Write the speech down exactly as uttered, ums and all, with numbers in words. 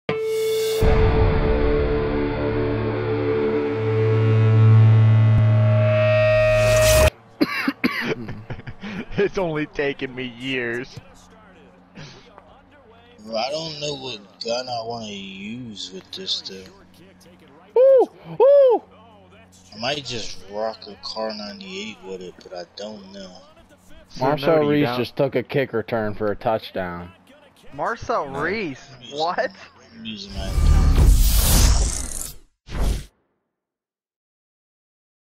It's only taken me years. Well, I don't know what gun I want to use with this though. Ooh, ooh. I might just rock a Car ninety-eight with it, but I don't know. Marcel So, Reece just took a kick return for a touchdown. Marcel No, Reece? I'm using, What? I'm using my